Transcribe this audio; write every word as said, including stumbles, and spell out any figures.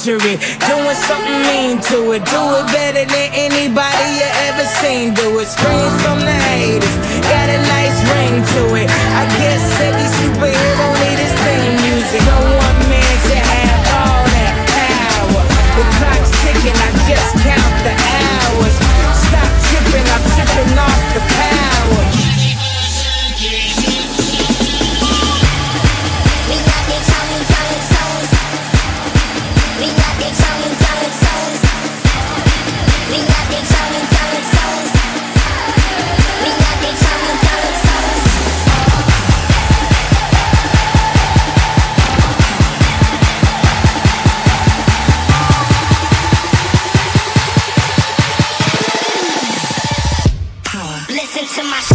century, doing something mean to it. Do it better than anybody you ever seen do it. Screams from the haters, got a nice ring to it. I guess every superhero need his theme music. No one man should have all that power. The clock's ticking, I just count the hours. Stop tripping, I'm tripping off the power. Listen to my